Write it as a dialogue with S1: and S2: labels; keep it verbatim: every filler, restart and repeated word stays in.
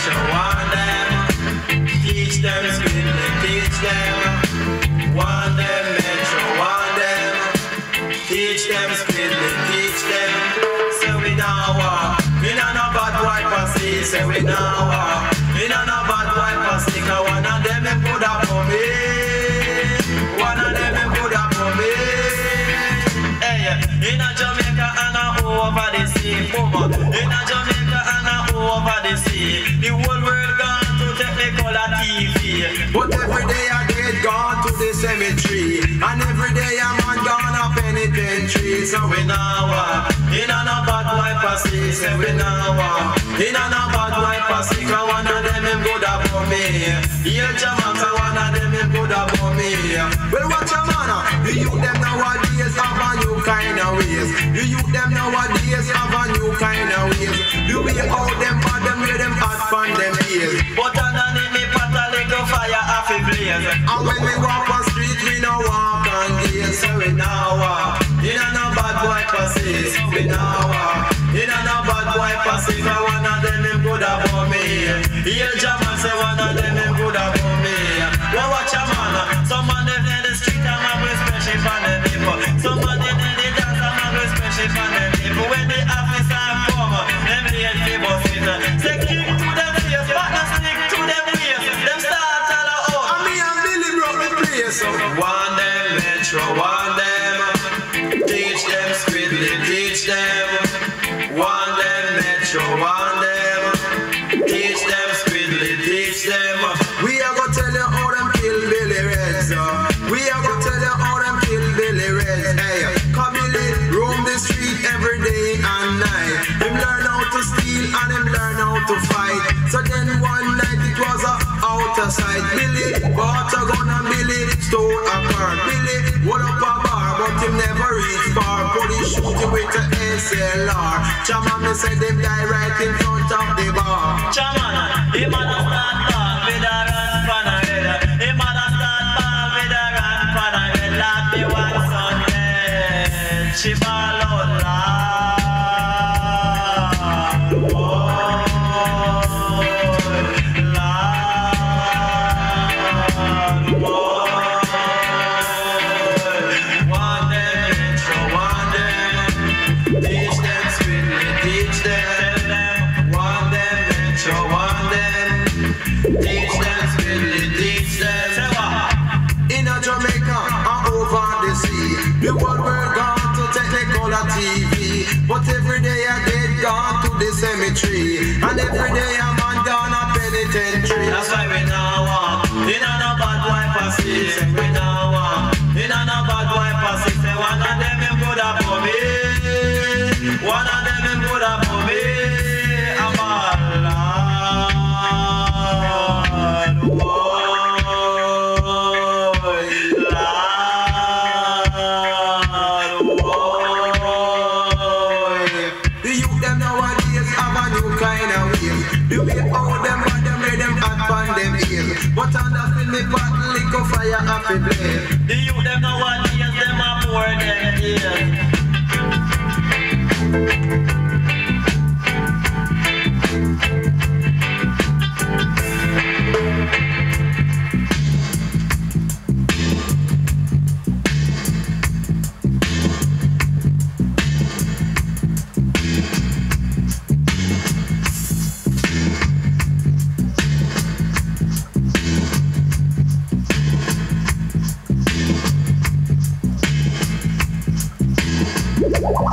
S1: metro, warn them. Teach them, scribbly, teach them. Warn them, metro, warn them. Teach them, scribbly, teach them. Say we now walk, we not no bad boy pussy. Say we now walk, we not no bad boy pussy. Cause one of them is put up for me. One of them is put up for me. Hey, in a Jamaica and a over the sea, woman. In a Jamaica and a over the sea. The whole world gone to technicolor T V. But every day I get gone to the cemetery. And every day a man gone a penitentiary. So we now walk in a no bad boy pussy. Say we now walk in a no bad boy pussy. Cause one of them is good up for me. Yeah, Jamaica, one of them is good up for me. Well, watch your man. The youth them nowadays have a new kind of ways. The youth them nowadays have a new kind of ways. The way out them bad, them way them hot from them ears. But underneath me pot a little fire off a blaze. And when we walk on street, we no walk on gates. So we now walk in a no bad boy pussy. We now walk in a no bad boy pussy. Cause one of them is good about me. Yeah, Jaman say one of them is good about me. Well, watch a man. Some man them in the street and man will special for them people. Some man them in the dance and man will special for them people. When the officer come, them hate the bus it. Say kick to them face, but not stick to them waist. Them start all out. And me and Billy broke the place. So one them metro, one them. Teach them squiddly, teach them. One them metro, one them. Teach them squiddly, teach them. We are gonna tell you how them kill Billy Red, so. We are gonna tell you how them kill Billy Red. Hey, cause Billy roam the street every day and night. Him learn how to steal and him learn how to fight. So then one night it was a out of sight. Billy bought a gun and Billy stole a car. Billy hold up a bar, but him never reach far. Police shoot him with a S L R. Chaman me said them die right in front of the bar. Chaman, him a start ball with a run for the head. Him a start ball with a run for the head. Lord me one son dead. She fall out loud. Oh, Lord, oh. One them intro, one them. Teach them sweetly, teach them. One them intro, one them. Teach them sweetly, teach them. Say what? In a Jamaica and over the sea, the world we're gone to technicolor T V. But every day I get gone to the cemetery, and every day a man gone a penitentiary. That's why we now walk in a no bad boy pussy. Say we now walk in a no bad boy pussy. Say one of them is good up for me. One of them is good up for me. I'm all Lord. The youth them nowadays have a new kind of ways. The way how them and them made them hot on them ears. But under fill me pot liquor fire off a blaze. The youth them nowadays them are poor them ears. What?